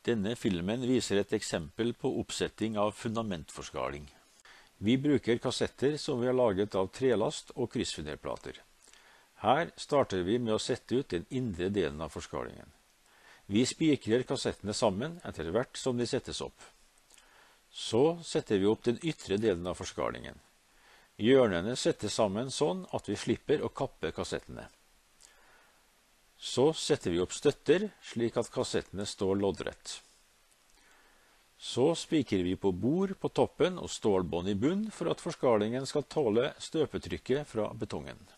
Denne filmen viser et eksempel på oppsetting av fundamentforskaling. Vi bruker kassetter som vi har laget av trelast og kryssfunderplater. Her starter vi med å sette ut den indre delen av forskalingen. Vi spikrer kassettene sammen etter hvert som de settes opp. Så setter vi opp den ytre delen av forskalingen. Hjørnene settes sammen sånn at vi slipper å kappe kassettene. Så setter vi opp støtter, slik at kassettene står loddrett. Så spikrer vi på bord på toppen og stålbånd i bunn for at forskalingen skal tåle støpetrykket fra betongen.